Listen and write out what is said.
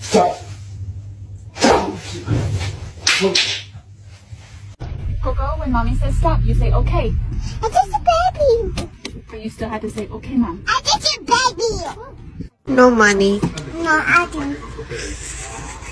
Coco, when mommy says stop, you say okay. I'm just a baby. But you still had to say okay, mom. I'm just a baby. No money. No, I don't.